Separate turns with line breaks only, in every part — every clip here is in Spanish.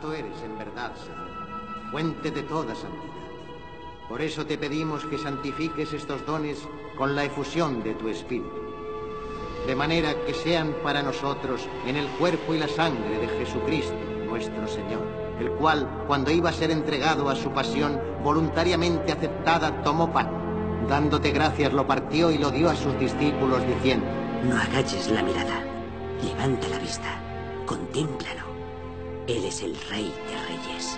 Tú eres en verdad, Señor, fuente de toda santidad. Por eso te pedimos que santifiques estos dones con la efusión de tu Espíritu, de manera que sean para nosotros en el cuerpo y la sangre de Jesucristo, nuestro Señor, el cual, cuando iba a ser entregado a su pasión, voluntariamente aceptada, tomó pan. Dándote gracias, lo partió y lo dio a sus discípulos, diciendo:
No agaches la mirada, levanta la vista, contémplalo. Él es el Rey de Reyes.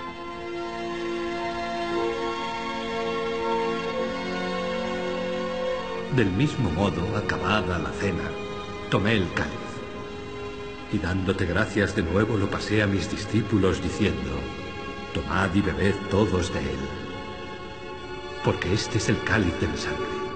Del mismo modo, acabada la cena, tomé el cáliz, y dándote gracias de nuevo lo pasé a mis discípulos, diciendo: Tomad y bebed todos de él, porque este es el cáliz de mi sangre,